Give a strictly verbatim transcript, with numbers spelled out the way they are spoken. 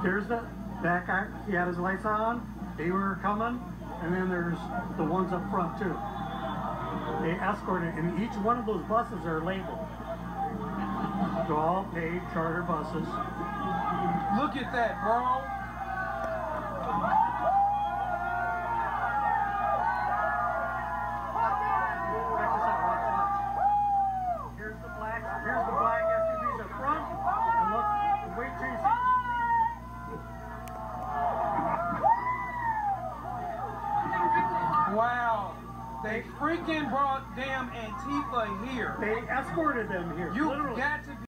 There's the, that guy, he had his lights on, they were coming, and then there's the ones up front too. They escorted, and each one of those buses are labeled. They're all paid charter buses. Look at that, bro. Wow, they freaking brought damn Antifa here. They escorted them here. You literally. got to be